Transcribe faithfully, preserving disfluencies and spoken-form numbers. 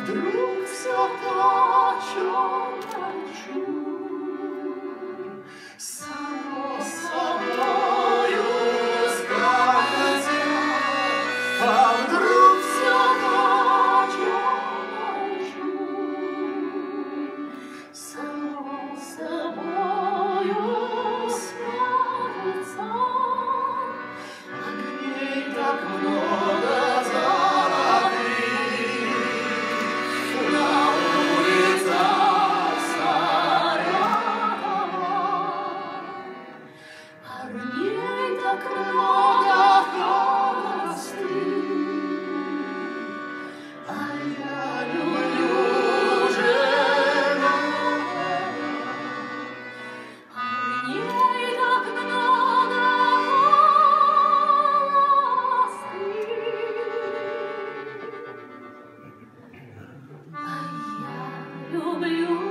вдруг все то, о чем молчу, само собою скажется, а вдруг все то, о чем молчу, само собою скажется, огней так много. Так много холостых, а я люблю жену. А мне так много холостых, а я люблю.